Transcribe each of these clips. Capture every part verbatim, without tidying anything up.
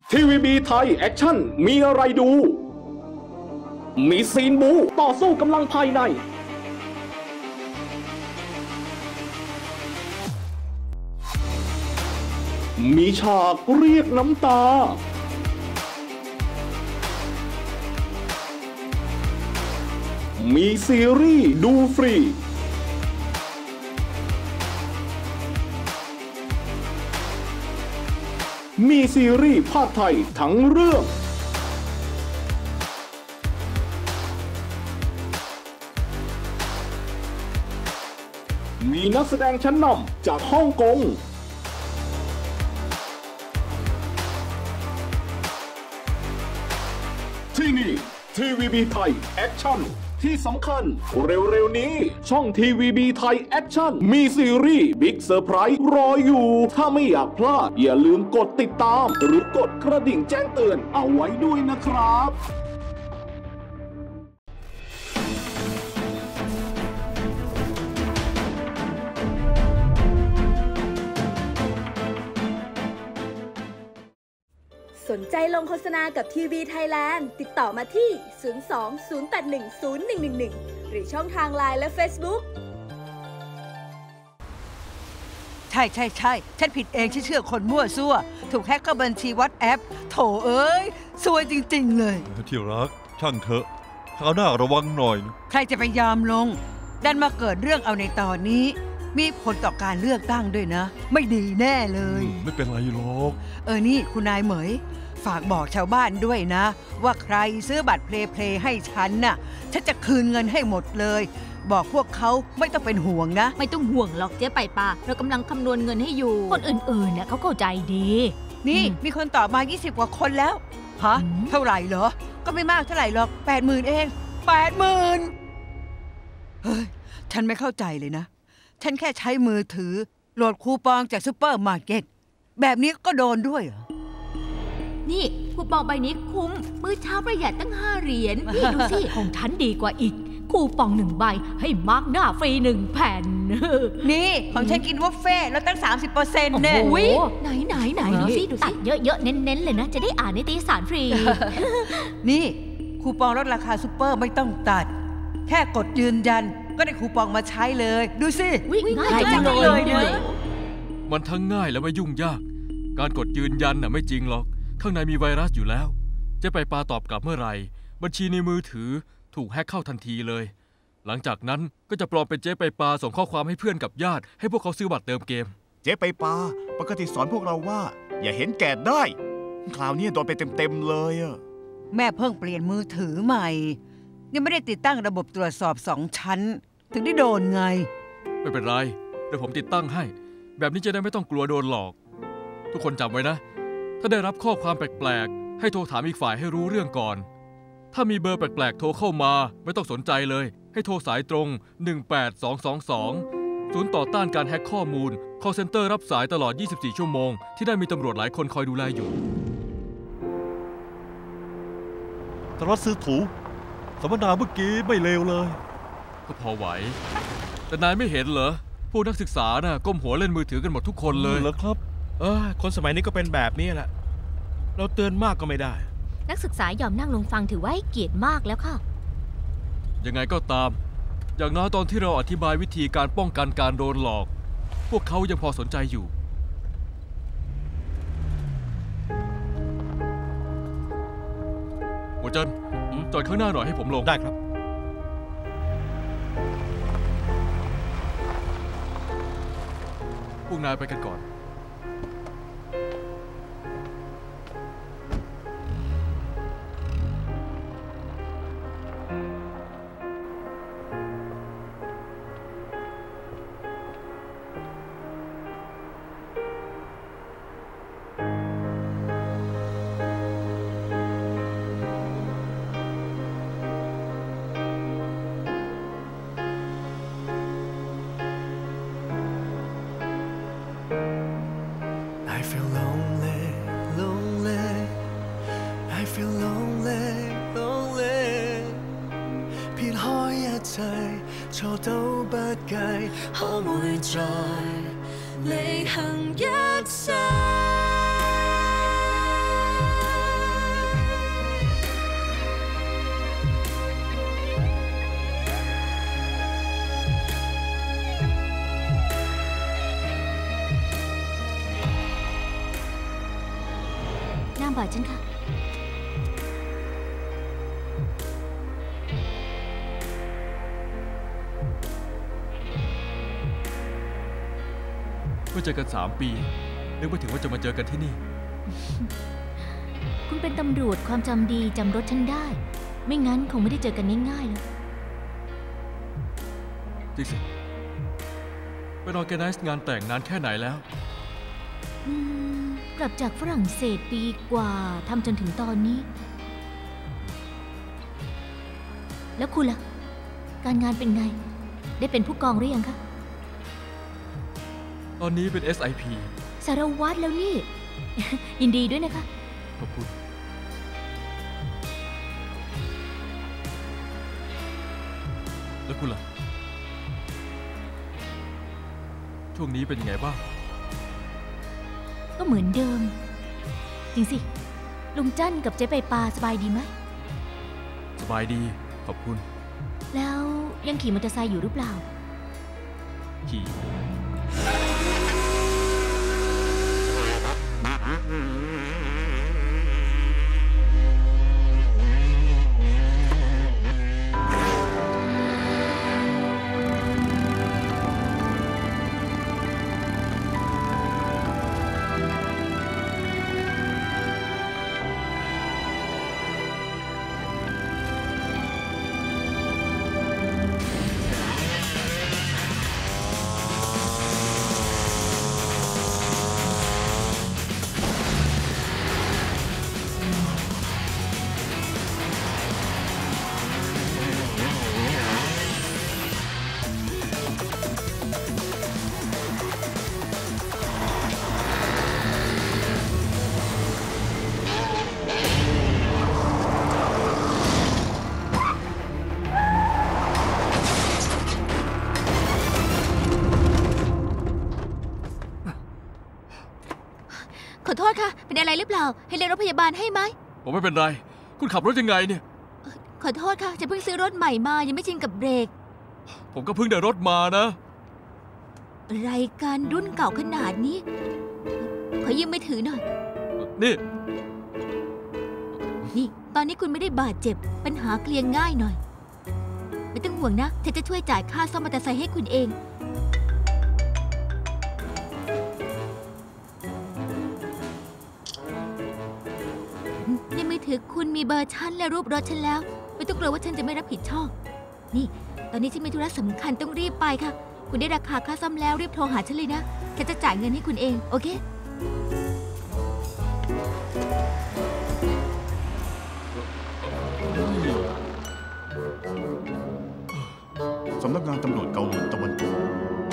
ที วี บี ไทยแอคชั่นมีอะไรดูมีซีนบูต่อสู้กำลังภายในมีฉากเรียกน้ำตามีซีรีส์ดูฟรีมีซีรีส์ภาคไทยทั้งเรื่องมีนักแสดงชั้นนำจากฮ่องกงที่นี่ ที วี บี ไทยแอคชั่นที่สำคัญเร็วๆนี้ช่อง ที วี บี ไทยแอคชั่นมีซีรีส์บิ๊กเซอร์ไพรส์รออยู่ถ้าไม่อยากพลาดอย่าลืมกดติดตามหรือกดกระดิ่งแจ้งเตือนเอาไว้ด้วยนะครับสนใจลงโฆษณากับทีวีไทยแลนด์ติดต่อมาที่ ศูนย์ สอง ศูนย์ แปด หนึ่ง ศูนย์ หนึ่ง หนึ่ง หนึ่ง หรือช่องทาง ไลน์ และ Facebook ใช่ใช่ใช่ฉันผิดเองที่เชื่อคนมั่วซั่วถูกแฮกเข้าบัญชีวอทแอปโถเอ้ยซวยจริงๆเลยที่รักช่างเถอะคราวหน้าระวังหน่อยใครจะไปยอมลงดันมาเกิดเรื่องเอาในตอนนี้มีผลต่อการเลือกตั้งด้วยนะไม่ดีแน่เลยไม่เป็นไรหรอกเออนี่คุณนายเหมยฝากบอกชาวบ้านด้วยนะว่าใครซื้อบัตรเพลย์เพลย์ให้ฉันน่ะฉันจะคืนเงินให้หมดเลยบอกพวกเขาไม่ต้องเป็นห่วงนะไม่ต้องห่วงหรอกเจ๊ไปป่าเรากำลังคำนวณเงินให้อยู่คนอื่นๆเนี่ยเขาเข้าใจดีนี่มีคนตอบมายี่สิบกว่าคนแล้วฮะเท่าไหร่เหรอก็ไม่มากเท่าไหร่หรอกแปดหมื่นเองแปดหมื่นเฮ้ยฉันไม่เข้าใจเลยนะฉันแค่ใช้มือถือโหลดคูปองจากซุปเปอร์มาร์เก็ตแบบนี้ก็โดนด้วยเหรอนี่คูปองใบนี้คุ้มมื้อเช้าประหยัดตั้งห้าเหรียญนี่ดูสิของฉันดีกว่าอีกคูปองหนึ่งใบให้มาร์กหน้าฟรีหนึ่งแผ่นนี่ของฉันกินบุฟเฟ่แล้วตั้ง สามสิบเปอร์เซ็นต์ เนี่ยโอ้โหไหนไหนไหนดูสิดูสิตัดเยอะๆเน้นๆเลยนะจะได้อ่านนิตยสารฟรีนี่คูปองลดราคาซุปเปอร์ไม่ต้องตัดแค่กดยืนยันก็ได้คูปองมาใช้เลยดูสิง่ายจังเลยนะมันทั้งง่ายและไม่ยุ่งยากการกดยืนยันน่ะไม่จริงหรอกข้างในมีไวรัสอยู่แล้วเจ๊ไปปาตอบกลับเมื่อไหร่บัญชีในมือถือถูกแฮ็กเข้าทันทีเลยหลังจากนั้นก็จะปลอมเป็นเจ๊ไปปาส่งข้อความให้เพื่อนกับญาติให้พวกเขาซื้อบัตรเติมเกมเจ๊ไปปาปกติสอนพวกเราว่าอย่าเห็นแก่ได้คราวนี้โดนไปเต็มๆเลยอะแม่เพิ่งเปลี่ยนมือถือใหม่ยังไม่ได้ติดตั้งระบบตรวจสอบสองชั้นถึงได้โดนไงไม่เป็นไรเดี๋ยวผมติดตั้งให้แบบนี้จะได้ไม่ต้องกลัวโดนหลอกทุกคนจำไว้นะถ้าได้รับข้อความแปลกๆให้โทรถามอีกฝ่ายให้รู้เรื่องก่อนถ้ามีเบอร์แปลกๆโทรเข้ามาไม่ต้องสนใจเลยให้โทรสายตรงหนึ่งแปดสองสองสองศูนย์ต่อต้านการแฮ็กข้อมูล call center รับสายตลอดยี่สิบสี่ชั่วโมงที่ได้มีตำรวจหลายคนคอยดูแลอยู่สารวัตรซื้อถูสัมมนาเมื่อกี้ไม่เลวเลยก็พอไหวแต่นายไม่เห็นเหรอพวกนักศึกษาน่ะก้มหัวเล่นมือถือกันหมดทุกคนเลยเหรอครับเออคนสมัยนี้ก็เป็นแบบนี้แหละเราเตือนมากก็ไม่ได้นักศึกษายอมนั่งลงฟังถือว่าให้เกียรติมากแล้วค่ะยังไงก็ตามอย่างน้อยตอนที่เราอธิบายวิธีการป้องกันการโดนหลอกพวกเขายังพอสนใจอยู่หัวเจินจอดข้างหน้าหน่อยให้ผมลงได้ครับพวกนายไปกันก่อน錯都不計，可會再履行一世？ ามบาทฉันค่ะเมื่อเจอกันสามปีนึกไม่ถึงว่าจะมาเจอกันที่นี่คุณเป็นตำรวจความจำดีจำรถฉันได้ ไม่งั้นคงไม่ได้เจอกันง่ายๆเลยจริงสิเป็นออร์แกไนซ์งานแต่งนานแค่ไหนแล้วอืมกลับจากฝรั่งเศสปีกว่าทำจนถึงตอนนี้ แล้วคุณล่ะ การงานเป็นไง ได้เป็นผู้กองหรือยังคะตอนนี้เป็น เอส ไอ พีสารวัตรแล้วนี่ ยินดีด้วยนะคะขอบคุณแล้วคุณล่ะช่วงนี้เป็นยังไงบ้างก็เหมือนเดิม จริงสิ ลุงจั้นกับเจ๊ไปปาสบายดีไหมสบายดีขอบคุณแล้วยังขี่มอเตอร์ไซค์อยู่หรือเปล่าขี่ขอโทษค่ะ เป็นอะไรหรือเปล่า ให้เรียกรถพยาบาลให้ไหมผมไม่เป็นไรคุณขับรถยังไงเนี่ยขอโทษค่ะจะเพิ่งซื้อรถใหม่มายังไม่ชินกับเบรกผมก็เพิ่งได้รถมานะรายการรุ่นเก่าขนาดนี้ ขอยืมมือถือหน่อยนี่นี่ ตอนนี้คุณไม่ได้บาดเจ็บ ปัญหาเคลียร์ง่ายหน่อย ไม่ต้องห่วงนะฉันจะช่วยจ่ายค่าซ่อมมอเตอร์ไซค์ให้คุณเองในมือถือคุณมีเบอร์ฉันและรูปรถฉันแล้ว ไม่ต้องกลัวว่าฉันจะไม่รับผิดชอบ นี่ ตอนนี้ฉันมีธุระสำคัญต้องรีบไปค่ะ คุณได้ราคาค่าซ่อมแล้วรีบโทรหาฉันเลยนะฉันจะจ่ายเงินให้คุณเองโอเคสำนักงานตำรวจเกาหลีตะวันตก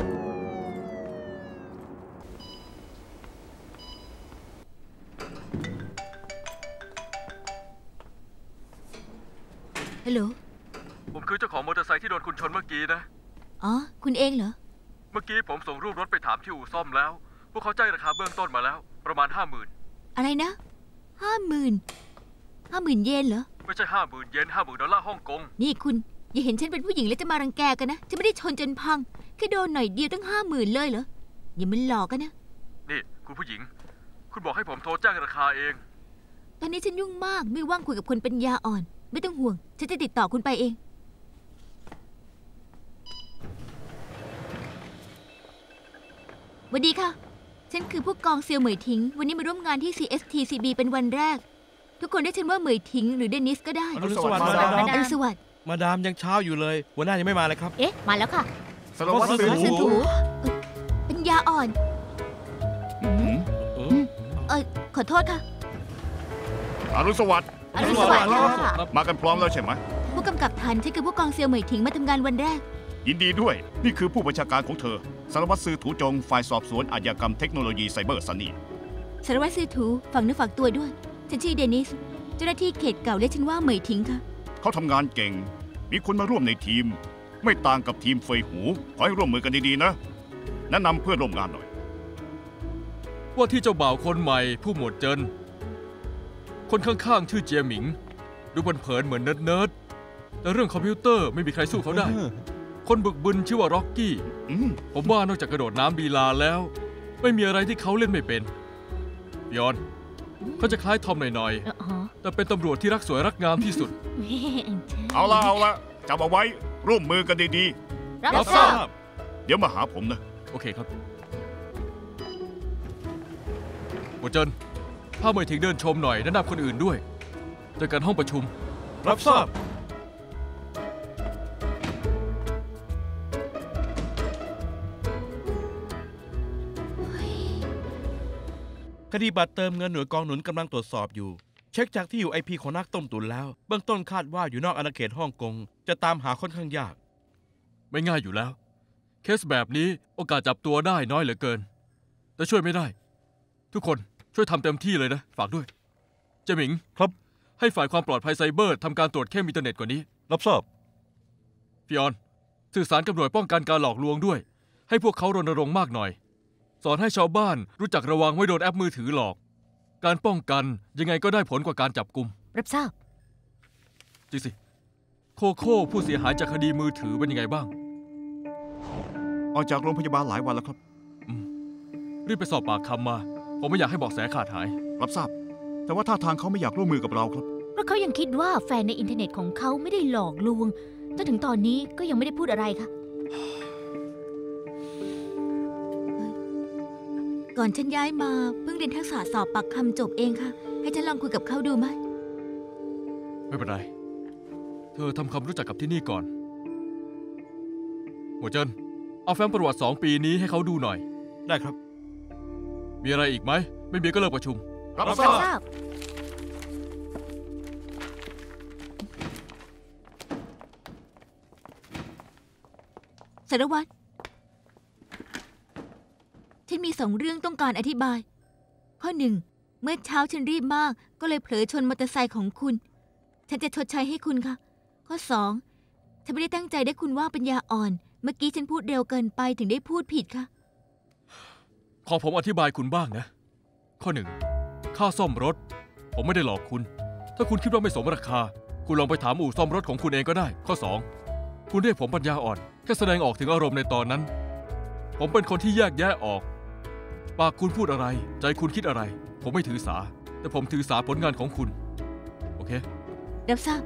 ฮัลโหลผมคือเจ้าของมอเตอร์ไซค์ที่โดนคุณชนเมื่อกี้นะอ๋อคุณเองเหรอเมื่อกี้ผมส่งรูปรถไปถามที่อู่ซ่อมแล้วพวกเขาแจ้งราคาเบื้องต้นมาแล้วประมาณห้าหมื่นอะไรนะห้าหมื่นห้าหมื่นเยนเหรอไม่ใช่ห้าหมื่นเยนห้าหมื่นดอลลาร์ฮ่องกงนี่คุณอย่าเห็นฉันเป็นผู้หญิงแล้วจะมารังแกกันนะฉันไม่ได้ชนจนพังแค่โดนหน่อยเดียวตั้งห้าหมื่นเลยเหรออย่ามันหลอกกันนะนี่คุณผู้หญิงคุณบอกให้ผมโทรแจ้งราคาเองตอนนี้ฉันยุ่งมากไม่ว่างคุยกับคนปัญญาอ่อนไม่ต้องห่วงฉันจะติดต่อคุณไปเองสวัสดีค่ะฉันคือผู้กองเซียวเหมยทิงวันนี้มาร่วมงานที่ ซี เอส ที ซี บี เป็นวันแรกทุกคนเรียกฉันว่าเหมยทิงหรือเดนิสก็ได้อรุณสวัสดิ์มาดามอรุณสวัสดิ์มาดามยังเช้าอยู่เลยหัวหน้ายังไม่มาเลยครับเอ๊ะมาแล้วค่ะสารวัตรสารวัตรสืสืบบถูปัญญาอ่อนอืมเออเออขอโทษค่ะอรุณสวัสดิ์อรุณสวัสดิ์ค่ะมากันพร้อมแล้วใช่ไหมผู้กำกับทันฉันคือผู้กองเซียวเหมยทิงมาทำงานวันแรกยินดีด้วยนี่คือผู้บัญชาการของเธอสารวัตรซือถูจงฝ่ายสอบสวนอาชญากรรมเทคโนโลยีไซเบอร์ซันนี่สารวัตรซื้อถูฝังเนื้อฝากตัวด้วยฉันชื่อเดนิสเจ้าหน้าที่เขตเก่าเรียกฉันว่าเหมยทิงค่ะเขาทำงานเก่งมีคนมาร่วมในทีม ไม่ต่างกับทีมเฟยหูขอให้ร่วมมือกันดีๆนะแนะนำเพื่อนร่วมงานหน่อยว่าที่เจ้าบ่าวคนใหม่ผู้หมวดเจินคนข้างๆชื่อเจียหมิงดูเผินๆเหมือนเนิร์ดๆแต่เรื่องคอมพิวเตอร์ไม่มีใครสู้เขาได้ คนบึกบึนชื่อว่าร็อกกี้อืมผมว่านอกจากกระโดดน้ำลีลาแล้ว ไม่มีอะไรที่เขาเล่นไม่เป็นยอนเขาจะคล้ายทอมหน่อยๆแต่เป็นตำรวจที่รักสวยรักงามที่สุดเอาละเอาละจำเอาไว้ร่วมมือกันดีรับทราบๆเดี๋ยวมาหาผมนะโอเคครับหมวดเจินพาเมย์ถิงเดินชมหน่อยแนะนำคนอื่นด้วยเจอกันห้องประชุมรับทราบคดีบัตรเติมเงินหน่วยกองหนุนกำลังตรวจสอบอยู่เช็คจากที่อยู่ ไอ พี ของนักต้มตุ๋นแล้วเบื้องต้นคาดว่าอยู่นอกอาณาเขตฮ่องกงจะตามหาค่อนข้างยากไม่ง่ายอยู่แล้วเคสแบบนี้โอกาสจับตัวได้น้อยเหลือเกินแต่ช่วยไม่ได้ทุกคนช่วยทำเต็มที่เลยนะฝากด้วยเจหมิงครับให้ฝ่ายความปลอดภัยไซเบอร์ทำการตรวจเข้มอินเทอร์เน็ตกว่านี้รับทราบฟิออนสื่อสารกับหน่วยป้องกันการหลอกลวงด้วยให้พวกเขารณรงค์มากหน่อยสอนให้ชาวบ้านรู้จักระวังไม่โดนแอปมือถือหลอกการป้องกันยังไงก็ได้ผลกว่าการจับกุมรับทราบจริงสิโคโค่ผู้เสียหายจากคดีมือถือเป็นยังไงบ้างออกจากโรงพยาบาลหลายวันแล้วครับรีบไปสอบปากคำมาผมไม่อยากให้เบาะแสขาดหายรับทราบแต่ว่าท่าทางเขาไม่อยากร่วมมือกับเราครับเพราะเขายังคิดว่าแฟนในอินเทอร์เน็ตของเขาไม่ได้หลอกลวงจนถึงตอนนี้ก็ยังไม่ได้พูดอะไรค่ะก่อนฉันย้ายมาเพิ่งเรียนทักษะสอบปากคำจบเองค่ะให้ฉันลองคุยกับเขาดูไหมไม่เป็นไรเธอทำความรู้จักกับที่นี่ก่อนหมวดเจินเอาแฟ้มประวัติสองปีนี้ให้เขาดูหน่อยได้ครับมีอะไรอีกไหมไม่มีก็เลิกประชุมรับทราบสารวัตรฉันมีสองเรื่องต้องการอธิบายข้อหนึ่งเมื่อเช้าฉันรีบมากก็เลยเผลอชนมอเตอร์ไซค์ของคุณฉันจะชดใช้ให้คุณค่ะข้อสองฉันไม่ได้ตั้งใจได้คุณว่าปัญญาอ่อนเมื่อกี้ฉันพูดเร็วเกินไปถึงได้พูดผิดค่ะขอผมอธิบายคุณบ้างนะข้อหนึ่งค่าซ่อมรถผมไม่ได้หลอกคุณถ้าคุณคิดว่าไม่สมราคาคุณลองไปถามอู่ซ่อมรถของคุณเองก็ได้ข้อสองคุณเรียกผมปัญญาอ่อนแค่แสดงออกถึงอารมณ์ในตอนนั้นผมเป็นคนที่แยกแยะออกปากคุณพูดอะไรใจคุณคิดอะไรผมไม่ถือสาแต่ผมถือสาผลงานของคุณโอเครับทราบ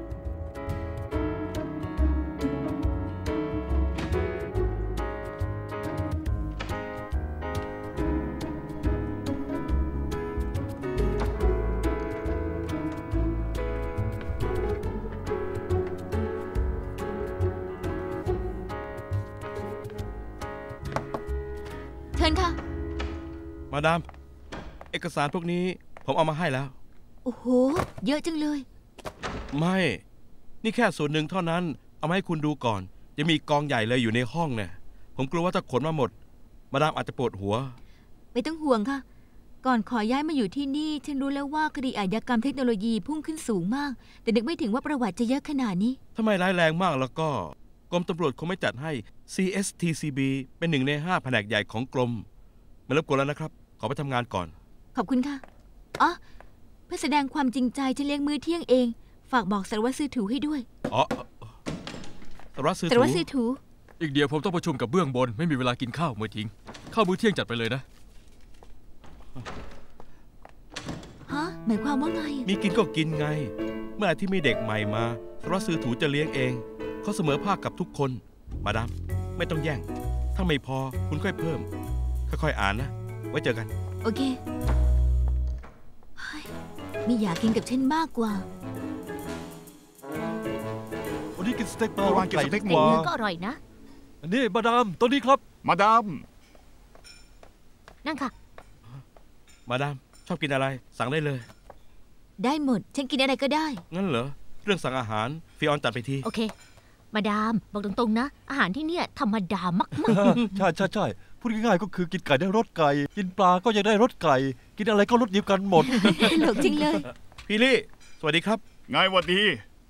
เชิญค่ะมาดามเอกสารพวกนี้ผมเอามาให้แล้วโอ้โหเยอะจังเลยไม่นี่แค่ส่วนหนึ่งเท่านั้นเอามาให้คุณดูก่อนจะมีกองใหญ่เลยอยู่ในห้องเนี่ยผมกลัวว่าถ้าขนมาหมดมาดามอาจจะปวดหัวไม่ต้องห่วงค่ะก่อนขอย้ายมาอยู่ที่นี่ฉันรู้แล้วว่าคดีอาชญากรรมเทคโนโลยีพุ่งขึ้นสูงมากแต่นึกไม่ถึงว่าประวัติจะเยอะขนาดนี้ถ้าไม่ร้ายแรงมากแล้วก็กรมตำรวจคงไม่จัดให้ ซี เอส ที ซี บี เป็นหนึ่งในห้าแผนกใหญ่ของกรมไม่รบกวนแล้วนะครับขอไปทำงานก่อนขอบคุณค่ะอ๋อเพื่อแสดงความจริงใจฉันเลี้ยงมื้อเที่ยงเองฝากบอกสารวัตรซื้อถูให้ด้วยอ๋อสารวัตรซื้อถูสารวัตรซื้อถูอีกเดียวผมต้องประชุมกับเบื้องบนไม่มีเวลากินข้าวมื้อทิ้งข้าวมื้อเที่ยงจัดไปเลยนะฮะหมายความว่าไงมีกินก็กินไงเมื่อที่มีเด็กใหม่มาสารวัตรซื้อถูจะเลี้ยงเองเขาเสมอภาคกับทุกคนมาดามไม่ต้องแย่งถ้าไม่พอคุณค่อยเพิ่มค่อยๆอ่านนะไว้เจอกันโอเคไม่อยากกินกับฉันมากกว่าวันนี้กินสเต็กปลาวันกินสเต็กหมูก็อร่อยนะอันนี้มาดามตัวนี้ครับมาดามนั่งค่ะมาดามชอบกินอะไรสั่งได้เลยได้หมดฉันกินอะไรก็ได้งั้นเหรอเรื่องสั่งอาหารฟิออนจัดไปทีโอเคมาดามบอกตรงๆนะอาหารที่เนี่ยธรรมดามากๆใช่ใช่ใช่พูดง่ายๆก็คือกินไก่ได้รสไก่กินปลาก็ยังได้รสไก่กินอะไรก็รสเดียวกันหมดหลงจริงเลยพี่ลี่สวัสดีครับไงวันดี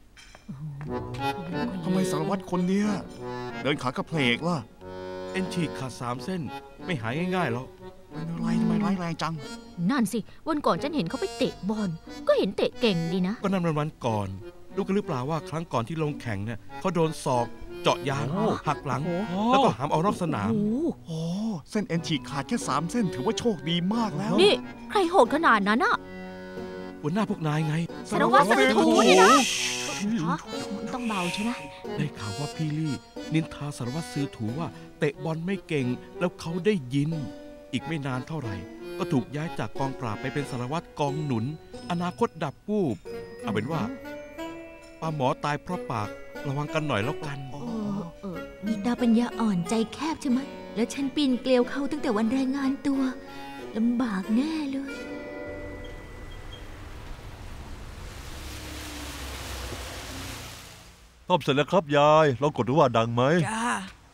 ทำไมสารวัตรคนเนี้ยเดินขากระเพลกล่ะเอ็นฉีกขาดสามเส้นไม่หายง่ายๆหรอกเป็นอะไรทำไมร้ายแรงจังนั่นสิวันก่อนฉันเห็นเขาไปเตะบอลก็เห็นเตะเก่งดีนะก็นั่นวันก่อนรู้กันหรือเปล่าว่าครั้งก่อนที่ลงแข่งเนี่ยเขาโดนศอกเจาะยางหักหลังแล้วก็หามเอารอบสนามโอ้เส้นเอ็นฉีกขาดแค่สามเส้นถือว่าโชคดีมากแล้วนี่ใครโหดขนาดนั้นอะหัวหน้าพวกนายไงสารวัตรสืบถูนี่นะฮะต้องเบาใช่ไหมได้ข่าวว่าพี่ลี่นินทาสารวัตรซื้อถูว่าเตะบอลไม่เก่งแล้วเขาได้ยิน อีกไม่นานเท่าไหร่ก็ถูกย้ายจากกองปราบไปเป็นสารวัตรกองหนุนอนาคตดับวูบเอาเป็นว่าป้าหมอตายเพราะปากระวังกันหน่อยแล้วกันเออเออนี่ดาวปัญญาอ่อนใจแคบใช่ไหมแล้วฉันปีนเกลียวเขาตั้งแต่วันรายงานตัวลำบากแน่เลยซ่อมเสร็จแล้วครับยายลองกดดูว่าดังไหมจ้า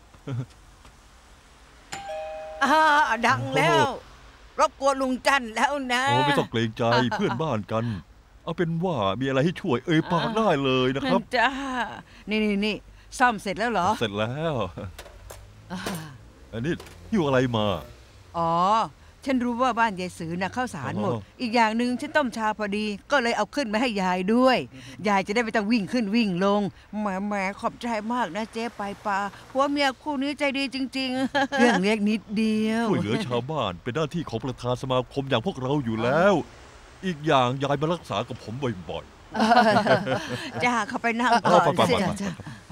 อ่าดังแล้ว รบกวนลุงจันแล้วนะโอ้ไม่ต้องเกรงใจเพื่อนบ้านกัน เอาเป็นว่ามีอะไรให้ช่วยเอ่ยปากได้เลยนะครับจ้านี่นี่นี่ซ่อมเสร็จแล้วเหรอเสร็จแล้วอ่าอันนี้หิ้วอะไรมาอ๋อฉันรู้ว่าบ้านยายสือน่ะข้าวสารหมดอ๋ออีกอย่างหนึ่งฉันต้มชาพอดี ก็เลยเอาขึ้นมาให้ยายด้วย ยายจะได้ไม่ต้องวิ่งขึ้นวิ่งลงแหมแหมขอบใจมากนะเจ๊ไปปาผัวเมียคู่นี้ใจดีจริง ๆ เรื่องเล็กนิดเดียวช่วยเหลือชาวบ้านเป็นหน้าที่ของประธานสมาคมอย่างพวกเราอยู่แล้ว อีกอย่างยายมารักษากับผมบ่อยจ้าเข้าไปนั่งก่อนเอาไปไปสิไปจ้ะ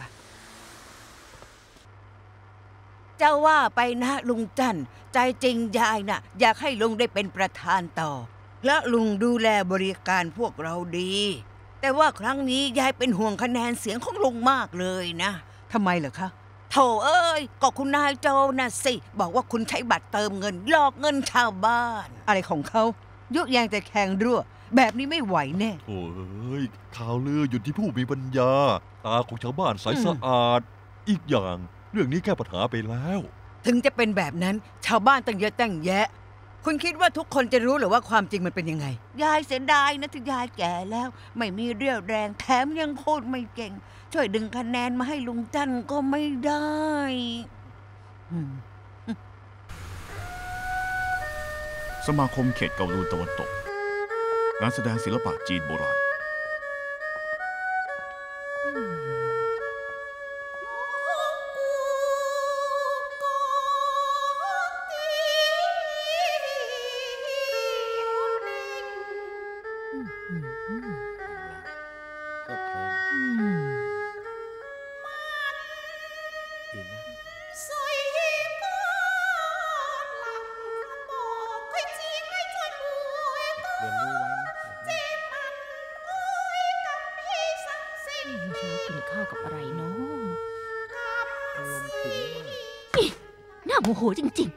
เจ้าว่าไปนะลุงจันใจจริงยายน่ะ อยากให้ลุงได้เป็นประธานต่อ และลุงดูแลบริการพวกเราดี แต่ว่าครั้งนี้ยายเป็นห่วงคะแนนเสียงของลุงมากเลยนะทำไมเหรอคะโถเอ้ยก็คุณนายโจน่ะสิบอกว่าคุณใช้บัตรเติมเงินหลอกเงินชาวบ้าน อะไรของเขายุแยงแต่แข่งรั่วแบบนี้ไม่ไหวแน่ๆโอ้ยข่าวลืออยู่ที่ผู้มีปัญญา ตาของชาวบ้านใสสะอาด อีกอย่างเรื่องนี้แก้ปัญหาไปแล้วถึงจะเป็นแบบนั้นชาวบ้านตั้งเยอะตั้งแยะ คุณคิดว่าทุกคนจะรู้หรือว่าความจริงมันเป็นยังไง ยายเสียดายนะที่ยายแก่แล้ว ไม่มีเรี่ยวแรงแถมยังโคตรไม่เก่ง ช่วยดึงคะแนนมาให้ลุงจันก็ไม่ได้อืมสมาคมเขตเกาลูนตะวันตก งานแสดงศิลปะจีนโบราณเช้ากินข้าวกับอะไรเนาะน่าโมโหจริง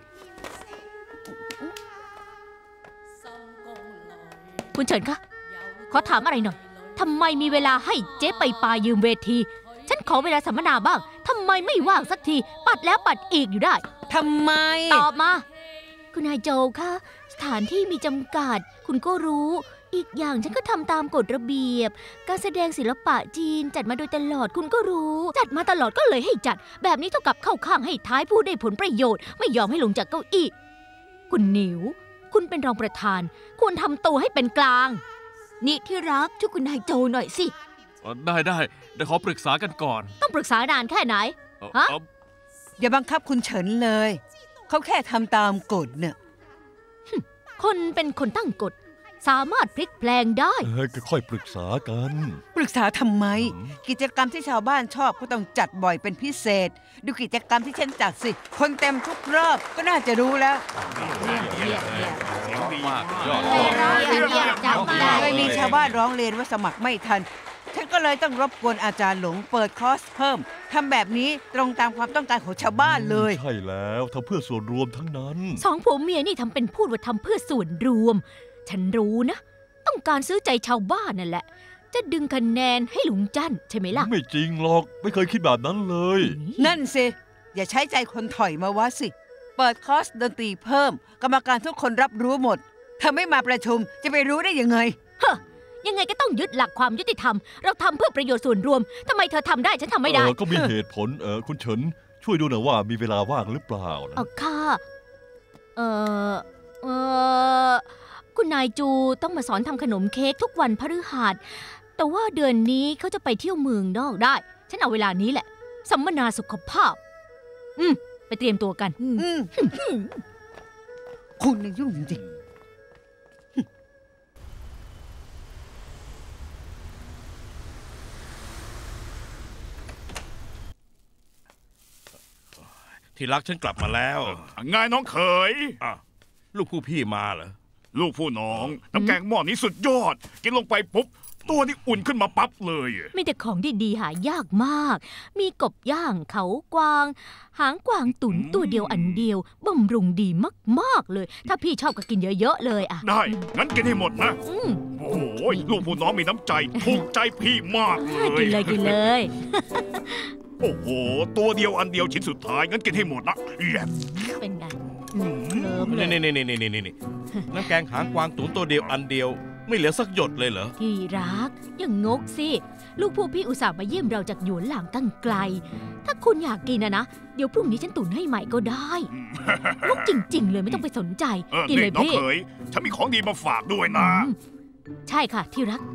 ๆ คุณเฉินคะ ขอถามอะไรหน่อย ทำไมมีเวลาให้เจ๊ไปปายืมเวที ฉันขอเวลาสัมมนาบ้าง ทำไมไม่ว่างสักที ปัดแล้วปัดอีกอยู่ได้ทำไมตอบมา คุณนายโจคะสถานที่มีจำกัด คุณก็รู้ อีกอย่างฉันก็ทำตามกฎระเบียบ การแสดงศิลปะจีนจัดมาโดยตลอดคุณก็รู้ จัดมาตลอดก็เลยให้จัด แบบนี้เท่ากับเข้าข้างให้ท้ายผู้ได้ผลประโยชน์ ไม่ยอมให้ลงจากเก้าอี้ คุณหนิว คุณเป็นรองประธาน ควรทำตัวให้เป็นกลาง นี่ที่รักช่วยคุณนายโจหน่อยสิได้ได้เดี๋ยวขอปรึกษากันก่อนต้องปรึกษานานแค่ไหนเอ่อฮะเอ่ออย่าบังคับคุณเฉินเลย เขาแค่ทำตามกฎเนี่ยคนเป็นคนตั้งกฎ สามารถพลิกแปลงได้เอ้ยก็ค่อยปรึกษากันปรึกษาทำไมอืมกิจกรรมที่ชาวบ้านชอบก็ต้องจัดบ่อยเป็นพิเศษ ดูกิจกรรมที่ฉันจัดสิ คนเต็มทุกรอบก็น่าจะรู้แล้วมากยอดไม่ร้องอย่างเดียวจับมาได้เคยมีชาวบ้านร้องเรียนว่าสมัครไม่ทัน ฉันก็เลยต้องรบกวนอาจารย์หลงเปิดคอร์สเพิ่มทำแบบนี้ตรงตามความต้องการของชาวบ้านเลยใช่แล้วทำเพื่อส่วนรวมทั้งนั้นสองผัวเมียนี่ทำเป็นพูดว่าทำเพื่อส่วนรวม ฉันรู้นะ ต้องการซื้อใจชาวบ้านนั่นแหละ จะดึงคะแนนให้หลุงจันใช่ไหมล่ะไม่จริงหรอกไม่เคยคิดแบบนั้นเลยนั่นสิอย่าใช้ใจคนถอยมาว่าสิ เปิดคอร์สดนตรีเพิ่ม กรรมการทุกคนรับรู้หมดเธอไม่มาประชุมจะไปรู้ได้ยังไงเฮ้อยังไงก็ต้องยึดหลักความยุติธรรม เราทำเพื่อประโยชน์ส่วนรวมทำไมเธอทำได้ฉันทำไม่ได้เออก็มีเหตุผลเออคุณเฉินช่วยดูหน่อยว่ามีเวลาว่างหรือเปล่านะเอาค่ะเออเออคุณนายจูต้องมาสอนทำขนมเค้กทุกวันพฤหัส แต่ว่าเดือนนี้เขาจะไปเที่ยวเมืองนอกได้ ฉันเอาเวลานี้แหละ สัมมนาสุขภาพ อืม ไปเตรียมตัวกันอืมคุณนี่ยุ่งจริงที่รักฉันกลับมาแล้วไงน้องเขยอ่ะลูกผู้พี่มาเหรอลูกผู้น้องน้ำแกงหม้อนี้สุดยอด กินลงไปปุ๊บตัวนี่อุ่นขึ้นมาปั๊บเลยมีแต่ของดีๆหายากมาก มีกบย่างเขากวาง หางกวางตุ๋นตัวเดียวอันเดียวบำรุงดีมากๆเลย ถ้าพี่ชอบก็กินเยอะๆเลยอ่ะได้งั้นกินให้หมดนะอืมโอ้ยลูกผู้น้องมีน้ำใจถูกใจพี่มากเลกิยนเลยกินเลยโอ้โหตัวเดียวอันเดียวชิ้นสุดท้ายงั้นกินให้หมดนะแยบเป็นไงอืมเคลิ้มเลยนี่นี่นี่นี่นี่นี่น้ำแกงหางกวางตุ๋นตัวเดียวอันเดียว ไม่เหลือสักหยดเลยเหรอที่รักอย่างงกสิ ลูกผู้พี่อุตส่าห์มาเยี่ยมเราจากหยวนหลางตั้งไกล ถ้าคุณอยากกินนะนะ เดี๋ยวพรุ่งนี้ฉันตุ๋นให้ใหม่ก็ได้งกจริง ๆ เลยไม่ต้องไปสนใจเออกินเลนี่ยน้องพี่เขยฉันมีของดีมาฝากด้วยนะอืมใช่ค่ะที่รัก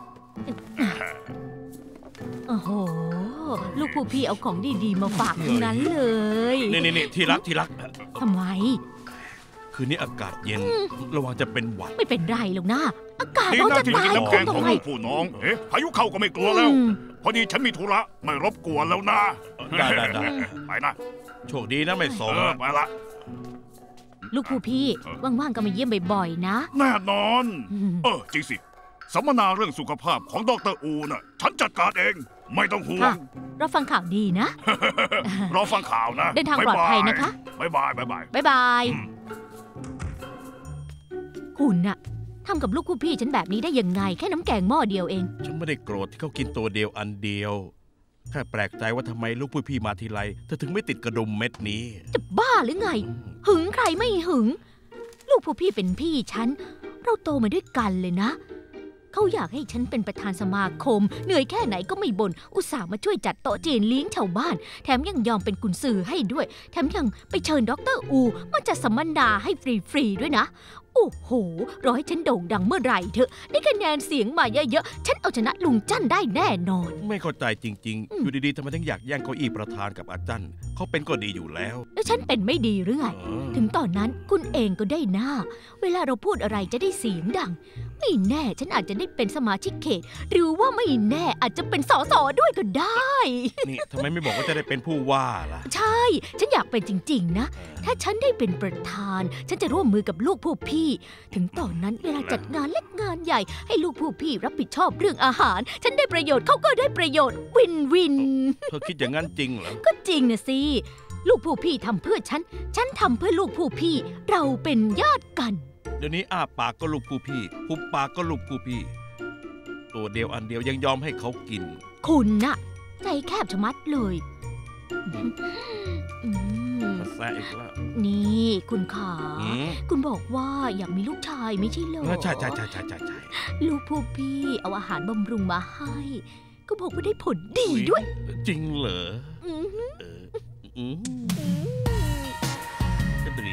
โอ้โห ลูกผู้พี่เอาของดีๆมาฝากทั้งนั้นเลยนี่นี่นี่ที่รักที่รักทำไมคืนนี้อากาศเย็น ระวังจะเป็นหวัดไม่เป็นไรหรอกนะ อากาศดีร้อนนะจะที่ตายกินน้ำแกงทำของไมลูกผู้น้องเอ๊ะพายุเข้าก็ไม่กลัวแล้วอืมพอดีฉันมีธุระไม่รบกวนแล้วนะได้ได้ได้ไปนะโชคดีนะไม่สเอง อไปละลูกผู้พี่ว่างๆก็มาเยี่ยมบ่อยๆนะแน่นอนอืมเออจริงสิสัมมนาเรื่องสุขภาพของดรอูน่ะฉันจัดการเองไม่ต้องห่วค่ะงเราฟังข่าวดีนะรอฟังข่าวนะเดินทางปลอดภัยนะคะบ๊ายบายบ๊ายบายบ๊ายบาย คุณน่ะทำกับลูกผู้พี่ฉันแบบนี้ได้ยังไง แค่น้ำแกงหม้อเดียวเองฉันไม่ได้โกรธที่เขากินตัวเดียวอันเดียว แค่แปลกใจว่าทำไมลูกผู้พี่มาทีไรเธอถึงไม่ติดกระดุมเม็ดนี้จะบ้าหรือไง หึงใครไม่หึง ลูกผู้พี่เป็นพี่ฉัน เราโตมาด้วยกันเลยนะ เขาอยากให้ฉันเป็นประธานสมาคม เหนื่อยแค่ไหนก็ไม่บน่นอุตส่าห์มาช่วยจัดโต๊ะจีนเลี้ยงชาวบ้าน แถมยังยอมเป็นกุญสือให้ด้วย แถมยังไปเชิญด็อกเตอร์อูมาจัดสัมมนาให้ฟรีๆด้วยนะ โอ้โห รอให้ฉันโด่งดังเมื่อไหร่เถอะ ได้คะแนนเสียงมาเยอะๆ ฉันเอาชนะลุงจั่นได้แน่นอนไม่เข้าใจจริง ๆ อยู่ดีๆทำไมถึงอยากแย่งเก้าอี้ประธานกับอาจารย์เขาเป็นก็ดีอยู่แล้วแล้วฉันเป็นไม่ดีหรือไงเออถึงตอนนั้นคุณเองก็ได้หน้า เวลาเราพูดอะไรจะได้เสียงดัง ไม่แน่ฉันอาจจะได้เป็นสมาชิกเขต หรือว่าไม่แน่อาจจะเป็นสสด้วยก็ได้นี่ทำไมไม่บอกว่าจะได้เป็นผู้ว่าล่ะใช่ ฉันอยากเป็นจริงๆนะ ถ้าฉันได้เป็นประธาน ฉันจะร่วมมือกับลูกผู้พี่ ถึงตอนนั้นเวลาจัดงานเล็กงานใหญ่ ให้ลูกผู้พี่รับผิดชอบเรื่องอาหาร ฉันได้ประโยชน์เขาก็ได้ประโยชน์วินวินเธอคิดอย่างนั้นจริงเหรอก็จริงนะสิ ลูกผู้พี่ทำเพื่อฉัน ฉันทำเพื่อลูกผู้พี่ เราเป็นญาติกันเดี๋ยวนี้อ้าปากก็ลูกผู้พี่หุบปากก็ลูกผู้พี่ ตัวเดียวอันเดียวยังยอมให้เขากินคุณน่ะ ใจแคบชะมัดเลยอืมมาแซะอีกแล้วนี่คุณขาอืมคุณบอกว่าอยากมีลูกชายไม่ใช่เหรอใช่ใช่ใช่ใช่ใช่ใช่ลูกผู้พี่เอาอาหารบำรุงมาให้ ก็บอกว่าได้ผลดีด้วยจริงเหรออือหือเอออืมก็ดี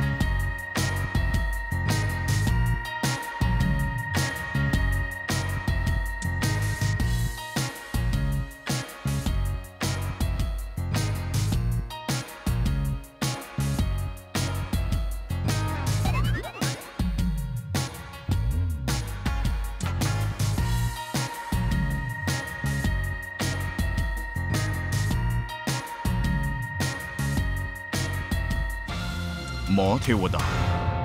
หมอเทวดา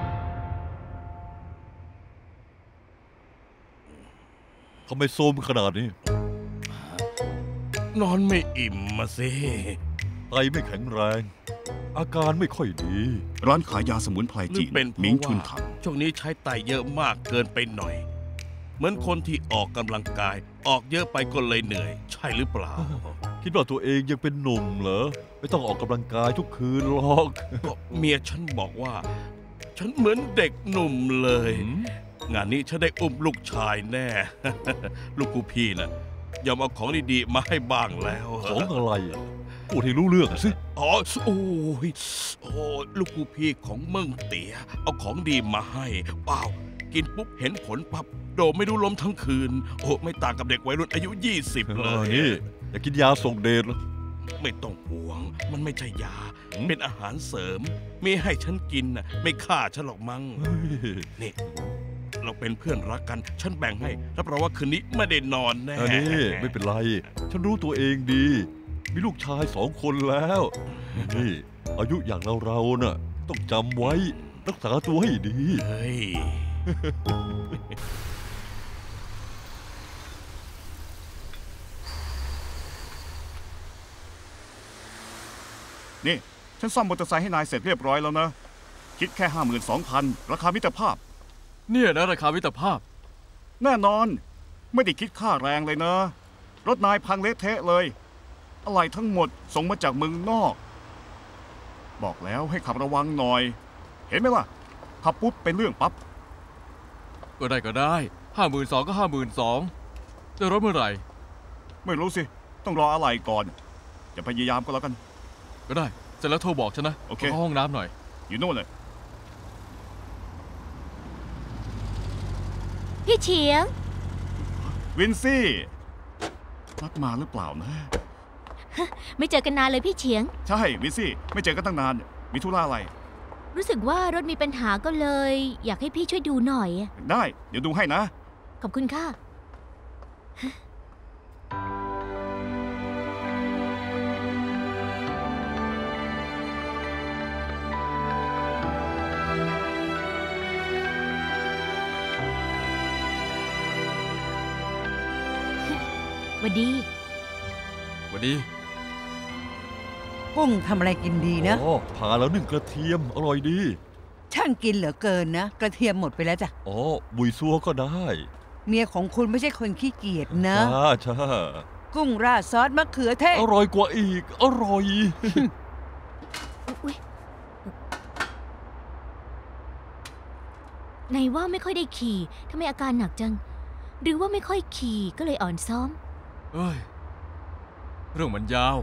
ทำไมโซมขนาดนี้นอนไม่อิ่มมาสิไตไม่แข็งแรง อาการไม่ค่อยดีร้านขายยาสมุนไพรหรืจีอน เป็นเพมิงราะชุนว่าถังช่วงนี้ใช้ไตเยอะมากเกินไปหน่อย เหมือนคนที่ออกกำลังกาย ออกเยอะไปก็เลยเหนื่อย ใช่หรือเปล่าคิดว่าตัวเองยังเป็นหนุ่มเหรอ ไม่ต้องออกกำลังกายทุกคืนหรอกก็เมียฉันบอกว่า ฉันเหมือนเด็กหนุ่มเลยหืมงานนี้ฉันได้อุ้มลูกชายแน่ ลูกผู้พี่นะยอมเอาของดีๆมาให้บ้างแล้วของอะไรอะพูดให้รู้เรื่องสิอ๋อโอ้ยโอ้ยลูกผู้พี่ของเมืองเตี๋ยเอาของดีมาให้ว้าวกินปุ๊บเห็นผลปับโดดไม่รู้ล้มทั้งคืน โอ้ไม่ต่างกับเด็กวัยรุ่นอายุยี่สิบเอเลอย นี่อยากกินยาส่งเดชเหรอไม่ต้องห่วง มันไม่ใช่ยาหืมเป็นอาหารเสริม มีให้ฉันกินน่ะไม่ฆ่าฉันหรอกมั้งเฮ้ยนี่ เราเป็นเพื่อนรักกัน ฉันแบ่งให้รับรองว่าคืนนี้ไม่ได้นอนแน่อันนี้ไม่เป็นไร ฉันรู้ตัวเองดีมีลูกชายสองคนแล้วนี่อายุอย่างเราเราๆน่ะต้องจำไว้รักษาตัวให้ดีเฮ้ยนี่ฉันซ่อมมอเตอร์ไซค์ให้นายเสร็จเรียบร้อยแล้วนะ คิดแค่ห้าหมื่นสองพันราคามิตรภาพเนี่ยนะราคามิตรภาพแน่นอนไม่ได้คิดค่าแรงเลยนะ รถนายพังเละเทะเลย อะไรทั้งหมดส่งมาจากเมืองนอก บอกแล้วให้ขับระวังหน่อย เห็นไหมล่ะขับปุ๊บเป็นเรื่องปั๊บก็ได้ก็ได้ห้าหมื่นสองก็ห้าหมื่นสองจะรถเมื่อไหร่ไม่รู้สิ ต้องรออะไรก่อนจะพยายามก็แล้วกันก็ได้เสร็จแล้วโทรบอกฉันนะโอเคเข้าห้องน้ำหน่อยอยู่โน่นเลยพี่เฉียงวินซี่นัดมาหรือเปล่านะไม่เจอกันนานเลยพี่เฉียงใช่วินซี่ไม่เจอกันตั้งนานมีธุระอะไรรู้สึกว่ารถมีปัญหาก็เลย อยากให้พี่ช่วยดูหน่อยได้เดี๋ยวดูให้นะขอบคุณค่ะ หวัดดีสวัสดีกุ้งทำอะไรกินดีนะอ๋อผ่าแล้วนึ่งกระเทียมอร่อยดีช่างกินเหลือเกินนะ กระเทียมหมดไปแล้วจ้ะอ๋อบุยซัวก็ได้เมียของคุณไม่ใช่คนขี้เกียจนะจ้าจ้ากุ้งราดซอสมะเขือเทศอร่อยกว่าอีก อร่อยอุ๊ยไหนว่าไม่ค่อยได้ขี่ทำไมอาการหนักจัง หรือว่าไม่ค่อยขี่ก็เลยอ่อนซ้อมเอ้ย เรื่องมันยาว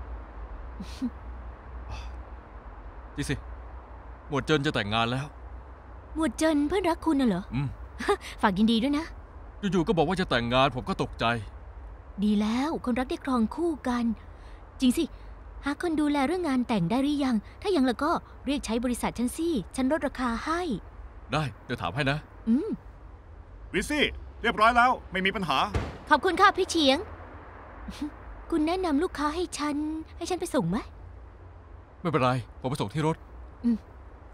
ดิสิ หมวดเจินจะแต่งงานแล้วหมวดเจินเพื่อนรักคุณน่ะเหรออืมฝากยินดีด้วยนะอยู่ๆก็บอกว่าจะแต่งงานผมก็ตกใจดีแล้วคนรักได้ครองคู่กัน จริงสิ หาคนดูแลเรื่องงานแต่งได้หรือยัง ถ้ายังแล้วก็เรียกใช้บริษัทฉันสิ ฉันลดราคาให้ได้ เดี๋ยวถามให้นะอืมวินซี่เรียบร้อยแล้วไม่มีปัญหาขอบคุณค่ะพี่เฉียง คุณแนะนำลูกค้าให้ฉัน ให้ฉันไปส่งไหมไม่เป็นไร ผมไปส่งที่รถอืม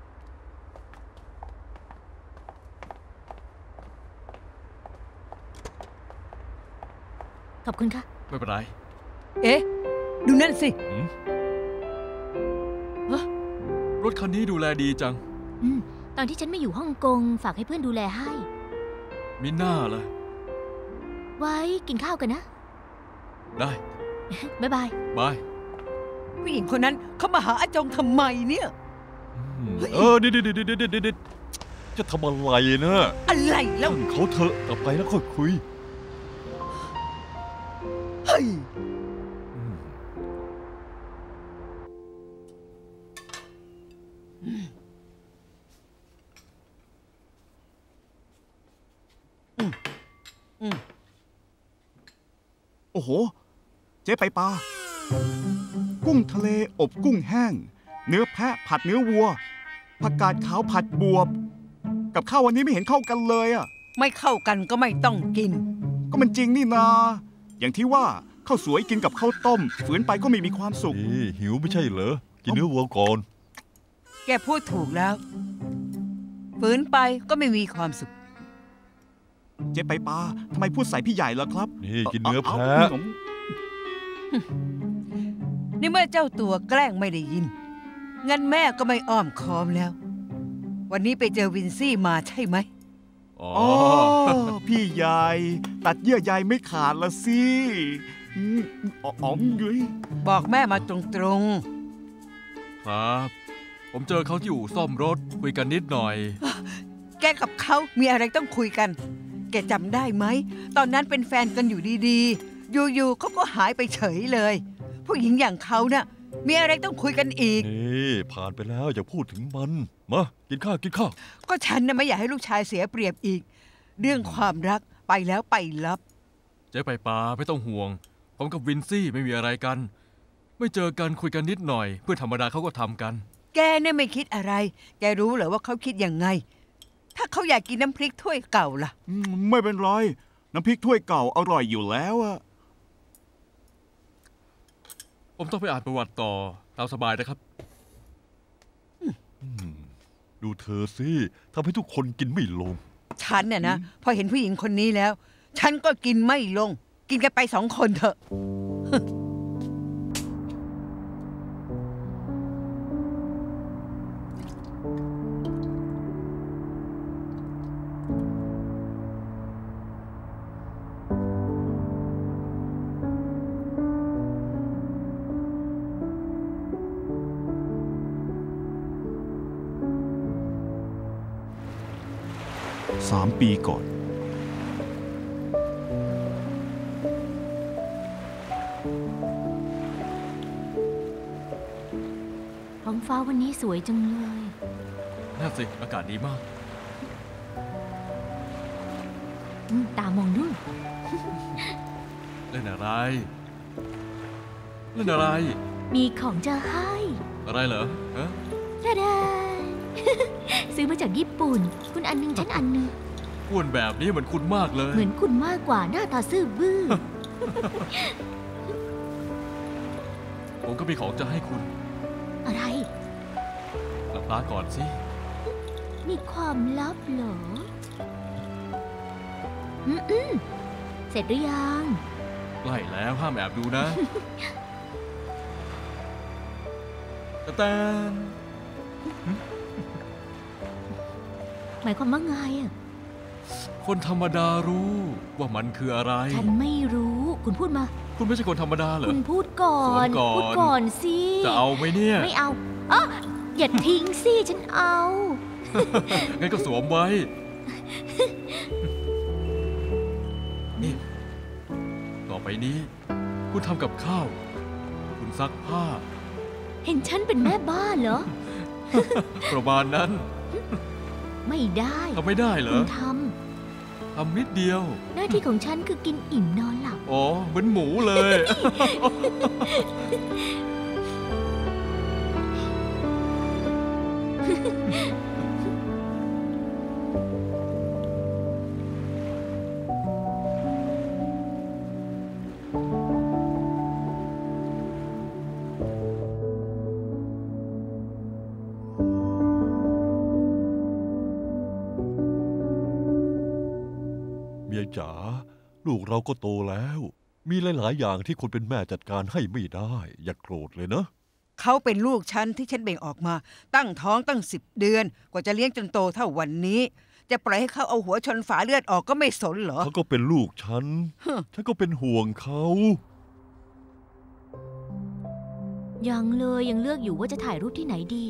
ขอบคุณค่ะไม่เป็นไรเอ๊ะ ดูนั่นสิรถคันนี้ดูแลดีจังอืม ตอนที่ฉันไม่อยู่ฮ่องกงฝากให้เพื่อนดูแลให้มิน่าเลยไว้กินข้าวกันนะได้บ๊ายบายบายผู้หญิงคนนั้นเขามาหาอาจงทำไมเนี่ยเออเดี๋ยวเดี๋ยวเดี๋ยวเดี๋ยวจะทำอะไรนะอะไรแล้วช่างเขาเถอะกลับไปแล้วค่อยคุยเฮ้ยโอ้โห เจ๊ไปปลากุ้งทะเลอบกุ้งแห้ง เนื้อแพะผัดเนื้อวัวผักกาดขาวผัดบวบ กับข้าววันนี้ไม่เห็นเข้ากันเลยอ่ะไม่เข้ากันก็ไม่ต้องกินก็มันจริงนี่นา อย่างที่ว่าข้าวสวยกินกับข้าวต้ม ฝืนไปก็ไม่มีความสุขนี่หิวไม่ใช่เหรอ กินเนื้อวัวก่อนแกพูดถูกแล้วฝืนไปก็ไม่มีความสุขเจ๊ไปปลาทำไมพูดใส่พี่ใหญ่ล่ะครับนี่กินเนื้อแพะาานี่เมื่อเจ้าตัวแกล้งไม่ได้ยิน งั้นแม่ก็ไม่อ้อมค้อมแล้ว วันนี้ไปเจอวินซี่มาใช่ไหมอ๋ออ๋อ พี่ใหญ่ตัดเยื่อใยไม่ขาดละสิอืมอ๋อมยุ้ยบอกแม่มาตรงครับ ผมเจอเขาที่อู่ซ่อมรถ คุยกันนิดหน่อยๆ แกกับเขามีอะไรต้องคุยกัน แกจำได้ไหม ตอนนั้นเป็นแฟนกันอยู่ดีๆ อยู่ๆเขาก็หายไปเฉยเลย ผู้หญิงอย่างเขาน่ะ มีอะไรต้องคุยกันอีกนี่ผ่านไปแล้วอย่าพูดถึงมัน มากินข้าวกินข้าวก็ฉันน่ะไม่อยากให้ลูกชายเสียเปรียบอีก เรื่องความรักไปแล้วไปลับเจ๊ไปปลาไม่ต้องห่วง ผมกับวินซี่ไม่มีอะไรกัน ไม่เจอกันคุยกันนิดหน่อย เพื่อธรรมดาเขาก็ทำกันแกเนี่ยไม่คิดอะไร แกรู้เหรอว่าเขาคิดยังไง ถ้าเขาอยากกินน้ำพริกถ้วยเก่าล่ะอืมไม่เป็นไร น้ำพริกถ้วยเก่าอร่อยอยู่แล้วอะผมต้องไปอ่านประวัติต่อตามสบายนะครับดูเธอสิทำให้ทุกคนกินไม่ลงฉันเนี่ยนะพอเห็นผู้หญิงคนนี้แล้ว ฉันก็กินไม่ลง กินกันไปสองคนเถอะสามปีก่อนท้องฟ้าวันนี้สวยจังเลยน่าสิ อากาศดีมากอืมตามองนู่นเล่นอะไร เล่นอะไรมีของจะให้อะไรเหรอฮะตาดา ซื้อมาจากญี่ปุ่น คุณอันหนึงฉันอันหนึงอ้วนแบบนี้เหมือนคุณมากเลยเหมือนคุณมากกว่าหน้าตาซื่อบื้อผมก็มีของจะให้คุณอะไรหลับตาก่อนสิมีความลับเหรอ อืมอืมเสร็จหรือยังใกล้แล้วห้ามแอบดูนะ แต่แตนหมายความว่าไงอ่ะคนธรรมดารู้ว่ามันคืออะไรฉันไม่รู้ คุณพูดมาคุณไม่ใช่คนธรรมดาเหรอคุณพูดก่อนสวมก่อนพูดก่อนสิจะเอาไหมเนี่ยไม่เอาอ๋ออย่าทิ้งสิ ฉันเอางั้นก็สวมไว้ นี่ ต่อไปนี้ คุณทำกับข้าว คุณซักผ้าเห็นฉันเป็นแม่บ้านเหรอประมาณนั้นไม่ได้ทำไม่ได้เหรคุอณททำนิดเดียวำหน้าที่ของฉันคือกินอิ่มนอนหลับอ๋อ เหมือนหมูเลยเมียจ๋าลูกเราก็โตแล้ว มีหลายๆ อย่างที่คนเป็นแม่จัดการให้ไม่ได้ อย่าโกรธเลยนะเขาเป็นลูกฉันที่ฉันเบ่งออกมา ตั้งท้องตั้งสิบเดือน กว่าจะเลี้ยงจนโตเท่าวันนี้ จะปล่อยให้เขาเอาหัวชนฝาเลือดออกก็ไม่สนเหรอเขาก็เป็นลูกฉัน ฉันก็เป็นห่วงเขายังเลยยังเลือกอยู่ว่าจะถ่ายรูปที่ไหนดี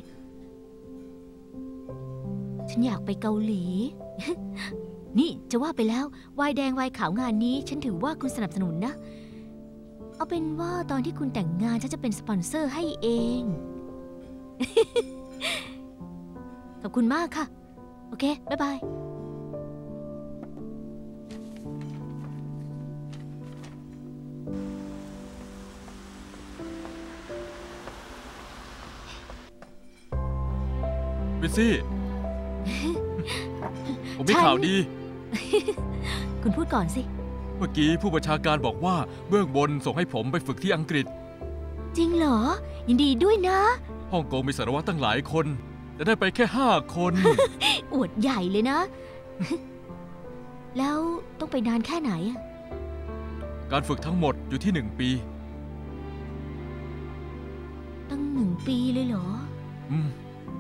ฉันอยากไปเกาหลี นี่จะว่าไปแล้ววายแดงวายขาวงานนี้ ฉันถือว่าคุณสนับสนุนนะ เอาเป็นว่าตอนที่คุณแต่งงานฉันจะเป็นสปอนเซอร์ให้เอง ขอบคุณมากค่ะ โอเค บ๊ายบายวิซซี่ ผมมีข่าวดีคุณพูดก่อนสิเมื่อกี้ผู้บัญชาการบอกว่าเบื้องบนส่งให้ผมไปฝึกที่อังกฤษจริงเหรอ ยินดีด้วยนะฮ่องกงมีสารวัตรตั้งหลายคน แต่ได้ไปแค่ห้าคนอวดใหญ่เลยนะ แล้วต้องไปนานแค่ไหนอะการฝึกทั้งหมดอยู่ที่หนึ่งปีตั้งหนึ่งปีเลยเหรออืม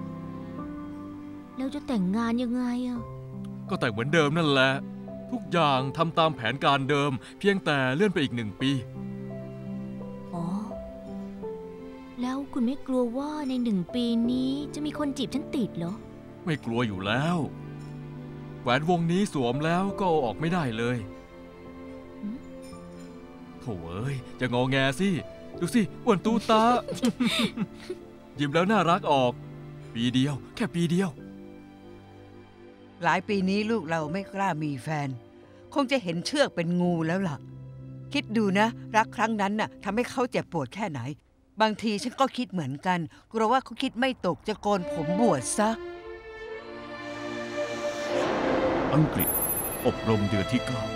แล้วจะแต่งงานยังไงอะก็แต่งเหมือนเดิมนั่นแหละ ทุกอย่างทำตามแผนการเดิม เพียงแต่เลื่อนไปอีกหนึ่งปีอ๋อ แล้วคุณไม่กลัวว่าในหนึ่งปีนี้จะมีคนจีบฉันติดเหรอไม่กลัวอยู่แล้ว แหวนวงนี้สวมแล้วก็เอาออกไม่ได้เลยหืมโถ่เอ้ยจะงอแงสิ ดูสิอ้วนตูตา ยิ้มแล้วน่ารักออก ปีเดียว แค่ปีเดียวหลายปีนี้ลูกเราไม่กล้ามีแฟน คงจะเห็นเชือกเป็นงูแล้วล่ะ คิดดูนะ รักครั้งนั้นน่ะทำให้เขาเจ็บปวดแค่ไหน บางทีฉันก็คิดเหมือนกันกลัวว่าเขาคิดไม่ตกจะโกนผมบวชซะอังกฤษ อบรมเดือนที่เก้า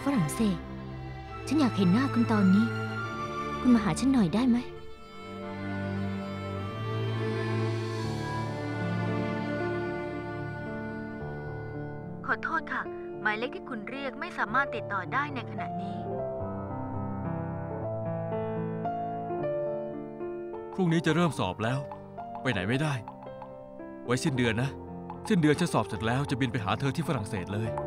ฝรั่งเศสฉันอยากเห็นหน้าคุณตอนนี้คุณมาหาฉันหน่อยได้ไหมขอโทษค่ะหมายเลขที่คุณเรียกไม่สามารถติดต่อได้ในขณะนี้พรุ่งนี้จะเริ่มสอบแล้วไปไหนไม่ได้ไว้สิ้นเดือนนะสิ้นเดือนฉันสอบเสร็จแล้วจะบินไปหาเธอที่ฝรั่งเศสเลย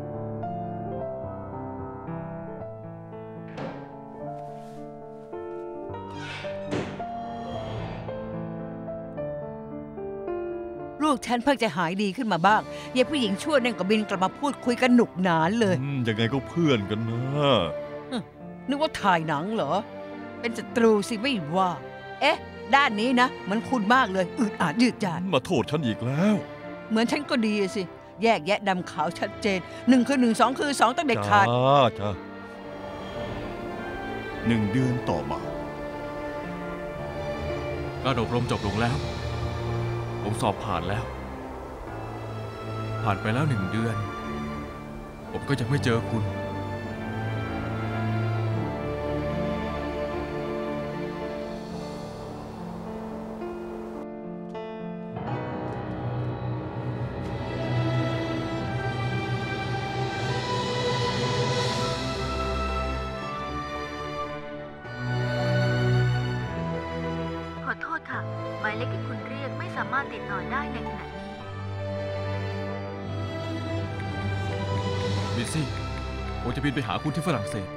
ลูกฉันเพิ่งจะหายดีขึ้นมาบ้างยายผู้หญิงชั่วนั่นก็บินกลับมาพูดคุยกันหนุกหนานเลยยังไงก็เพื่อนกันนะนึกว่าถ่ายหนังเหรอเป็นศัตรูสิไม่ว่าเอ๊ะด้านนี้นะมันคุ้นมากเลยอึดอัดยืดยาดมาโทษฉันอีกแล้วเหมือนฉันก็ดีสิแยกแยะดำขาวชัดเจนหนึ่งคือหนึ่งสองคือสองต้องเด็ดขาดจ้าจ้าหนึ่งเดือนต่อมาการอบรมจบลงแล้วผมสอบผ่านแล้วผ่านไปแล้วหนึ่งเดือนผมก็ยังไม่เจอคุณขอโทษค่ะหมายเลขที่คุณเรียกไม่สามารถติดต่อได้ในขณะนี้มิซี่ผมจะบินไปหาคุณที่ฝรั่งเศส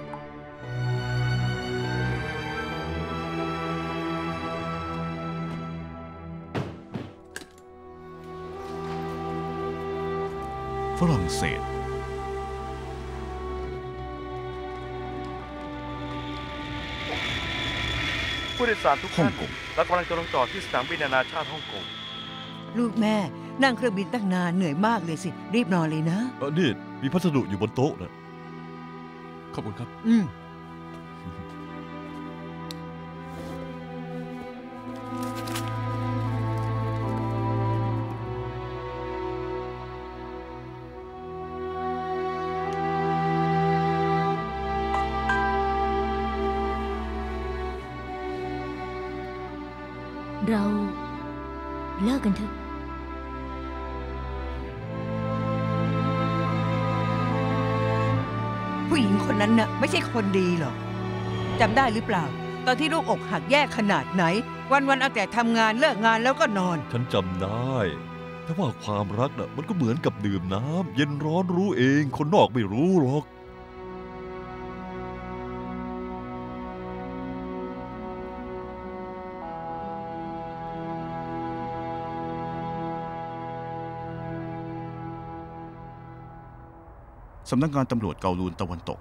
ฝรั่งเศสผู้โดยสารทุกท่านเรากำลังจะลงจอดที่สนามบินนานาชาติฮ่องกงลูกแม่นั่งเครื่องบินตั้งนานเหนื่อยมากเลยสิรีบนอนเลยนะเออนี่มีพัสดุอยู่บนโต๊ะนะขอบคุณครับอืมเราเลิกกันเถอะผู้หญิงคนนั้นน่ะไม่ใช่คนดีหรอกจำได้หรือเปล่าตอนที่ลูกอกหักแย่ขนาดไหนวันๆเอาแต่ทำงานเลิกงานแล้วก็นอนฉันจำได้แต่ว่าความรักน่ะมันก็เหมือนกับดื่มน้ำเย็นร้อนรู้เองคนนอกไม่รู้หรอกสำนักงานตำรวจเกาลูนตะวันตก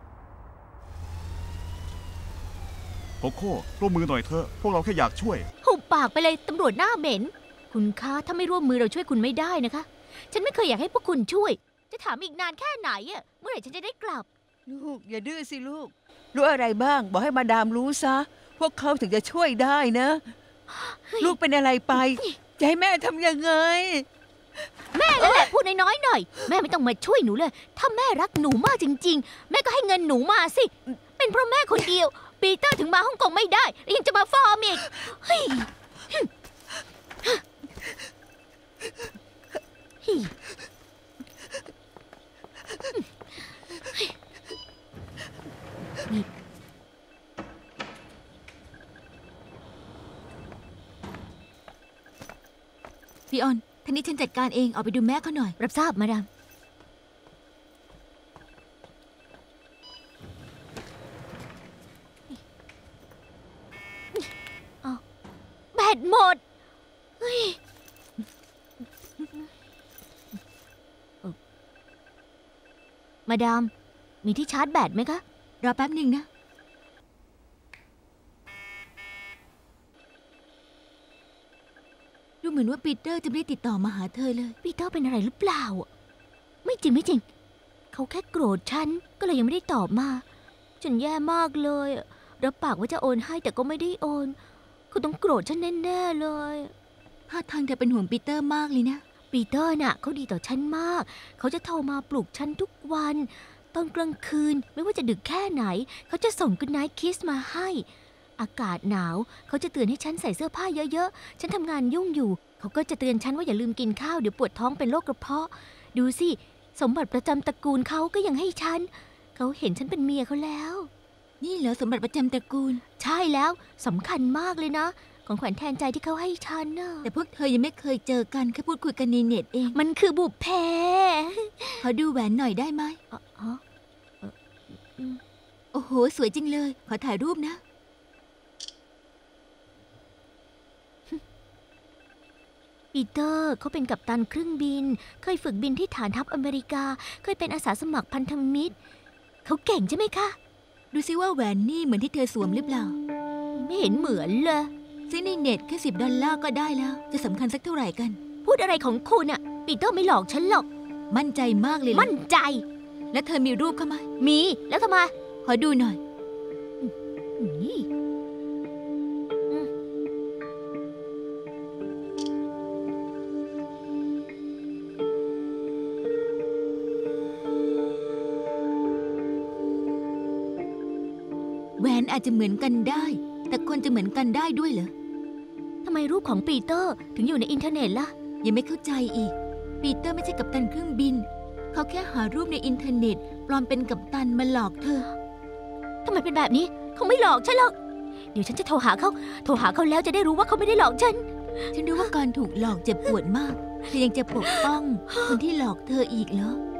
โคโค่ร่วมมือหน่อยเถอะพวกเราแค่อยากช่วยหุบปากไปเลยตำรวจหน้าเหม็นคุณคะถ้าไม่ร่วมมือเราช่วยคุณไม่ได้นะคะฉันไม่เคยอยากให้พวกคุณช่วยจะถามอีกนานแค่ไหนอะเมื่อไหร่ฉันจะได้กลับลูกอย่าดื้อสิลูกรู้อะไรบ้างบอกให้มาดามรู้ซะพวกเขาถึงจะช่วยได้นะลูกเป็นอะไรไปจะให้แม่ทำยังไงแม่นั่นแหละพูดน้อยๆหน่อยแม่ไม่ต้องมาช่วยหนูเลยถ้าแม่รักหนูมากจริงๆแม่ก็ให้เงินหนูมาสิเป็นเพราะแม่คนเดียวปีเตอร์ถึงมาฮ่องกงไม่ได้แล้วยังจะมาฟอร์มอีกพี่ออนท่านี้ฉันจัดการเองเอาไปดูแม่เขาหน่อยรับทราบมาดามแบตหมดมาดามมีที่ชาร์จแบตไหมคะรอแป๊บหนึ่งนะดูเหมือนว่าปีเตอร์จะไม่ได้ติดต่อมาหาเธอเลยปีเตอร์เป็นอะไรหรือเปล่าไม่จริงไม่จริงเขาแค่โกรธฉันก็เลยยังไม่ได้ตอบมาฉันแย่มากเลยรับปากว่าจะโอนให้แต่ก็ไม่ได้โอนเขาต้องโกรธฉันแน่ๆเลยท่าทางเธอเป็นห่วงปีเตอร์มากเลยนะปีเตอร์น่ะเขาดีต่อฉันมากเขาจะโทรมาปลุกฉันทุกวันตอนกลางคืนไม่ว่าจะดึกแค่ไหนเขาจะส่งกุ๊ดไนท์คิสมาให้อากาศหนาวเขาจะเตือนให้ฉันใส่เสื้อผ้าเยอะๆฉันทำงานยุ่งอยู่เขาก็จะเตือนฉันว่าอย่าลืมกินข้าวเดี๋ยวปวดท้องเป็นโรคกระเพาะดูสิสมบัติประจำตระกูลเขาก็ยังให้ฉันเขาเห็นฉันเป็นเมียเขาแล้วนี่เหรอสมบัติประจำตระกูลใช่แล้วสำคัญมากเลยนะของขวัญแทนใจที่เขาให้ฉันน่ะแต่พวกเธอยังไม่เคยเจอกันแค่พูดคุยกันในเน็ตเองมันคือบุพเพขอดูแหวนหน่อยได้ไหมอ๋อโอ้โหสวยจริงเลยขอถ่ายรูปนะปีเตอร์เขาเป็นกัปตันเครื่องบินเคยฝึกบินที่ฐานทัพอเมริกาเคยเป็นอาสาสมัครพันธมิตรเขาเก่งใช่ไหมคะดูซิว่าแหวนนี่เหมือนที่เธอสวมหรือเปล่าไม่เห็นเหมือนเลยซื้อในเน็ตแค่สิบดอลลาร์ก็ได้แล้วจะสำคัญสักเท่าไหร่กันพูดอะไรของคุณอะปีเตอร์ไม่หลอกฉันหรอกมั่นใจมากเลยมั่นใจแล้วเธอมีรูปเขาไหมมีแล้วทำไมขอดูหน่อยนี่แหวนอาจจะเหมือนกันได้แต่คนจะเหมือนกันได้ด้วยเหรอทำไมรูปของปีเตอร์ถึงอยู่ในอินเทอร์เน็ตล่ะยังไม่เข้าใจอีกปีเตอร์ไม่ใช่กัปตันเครื่องบินเขาแค่หารูปในอินเทอร์เน็ตปลอมเป็นกัปตันมาหลอกเธอทำไมเป็นแบบนี้เขาไม่หลอกฉันหรอกเดี๋ยวฉันจะโทรหาเขาโทรหาเขาแล้วจะได้รู้ว่าเขาไม่ได้หลอกฉันฉันรู้ว่าการถูกหลอกเจ็บปวดมากเธอยังจะปกป้องคนที่หลอกเธออีกเหรอ